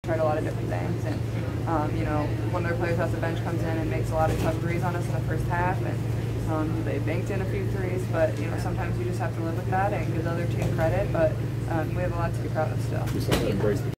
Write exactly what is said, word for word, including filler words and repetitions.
tried a lot of different things, and um, you know, one of their players off the bench comes in and makes a lot of tough threes on us in the first half, and um, they banked in a few threes, but you know, sometimes you just have to live with that and give the other team credit, but um, we have a lot to be proud of still.